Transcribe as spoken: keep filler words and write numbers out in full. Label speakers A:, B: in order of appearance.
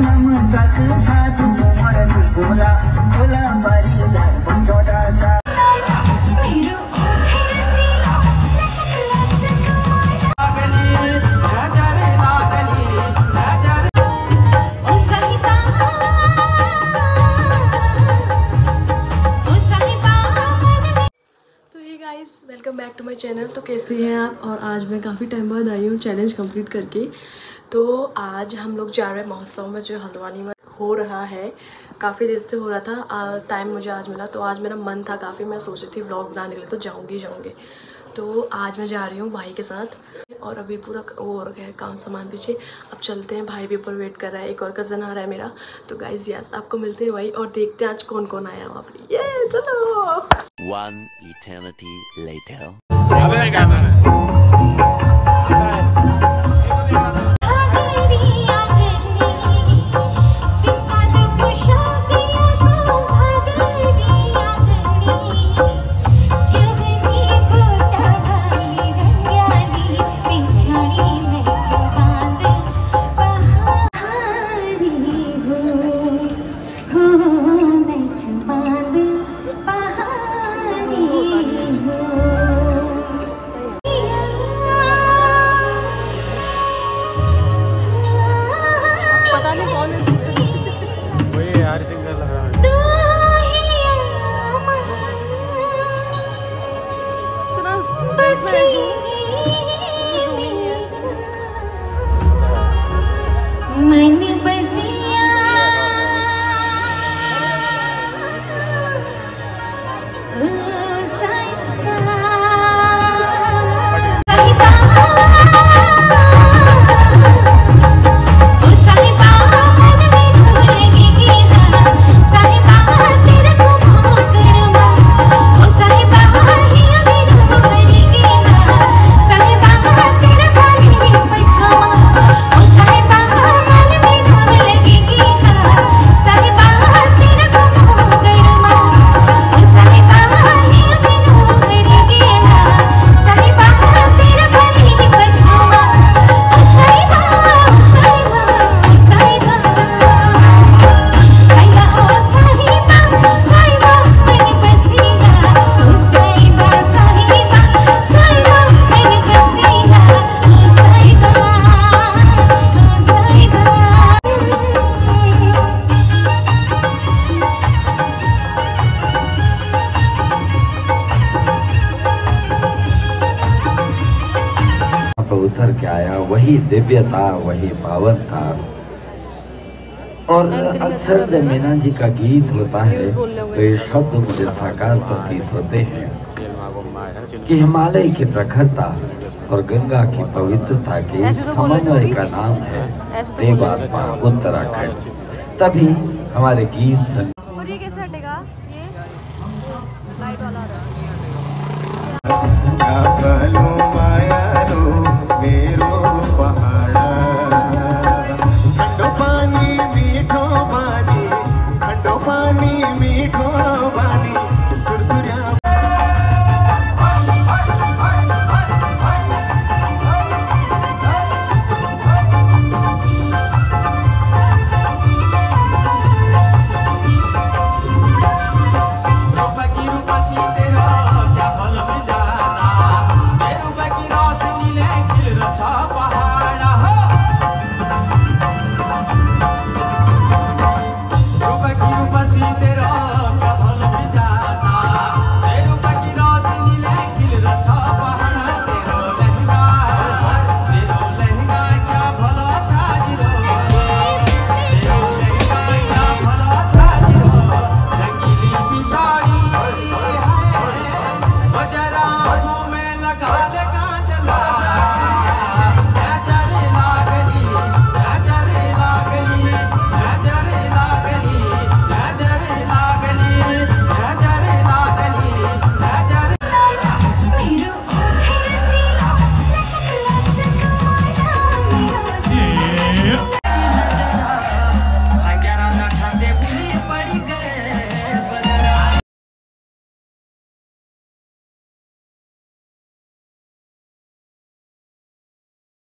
A: Welcome back to my channel. तो कैसे हैं आप? और आज मैं काफ़ी टाइम बाद आई हूँ चैलेंज कंप्लीट करके। तो आज हम लोग जा रहे हैं महोत्सव में जो हल्द्वानी में हो रहा है। काफ़ी देर से हो रहा था, टाइम मुझे आज मिला, तो आज मेरा मन था काफ़ी, मैं सोच रही थी व्लॉग बनाने के लिए तो जाऊँगी जाऊँगी तो आज मैं जा रही हूँ भाई के साथ। और अभी पूरा वो हो गया है काम सामान पीछे, अब चलते हैं। भाई भी ऊपर वेट कर रहा है, एक और कज़न आ रहा है मेरा। तो गाइज यस, आपको मिलते हैं भाई और देखते हैं आज कौन कौन आया वहाँ पर। ये चलो।
B: One eternity later.
C: उतर के आया, वही दिव्य था, वही पावन था। और अक्सर जब मीना जी का गीत होता है तो ये शब्द मुझे साकार प्रतीत होते हैं कि हिमालय की प्रखरता और गंगा की पवित्रता के समन्वय का नाम है देवात्मा उत्तराखंड। तभी हमारे गीत संग
D: क्या कहूं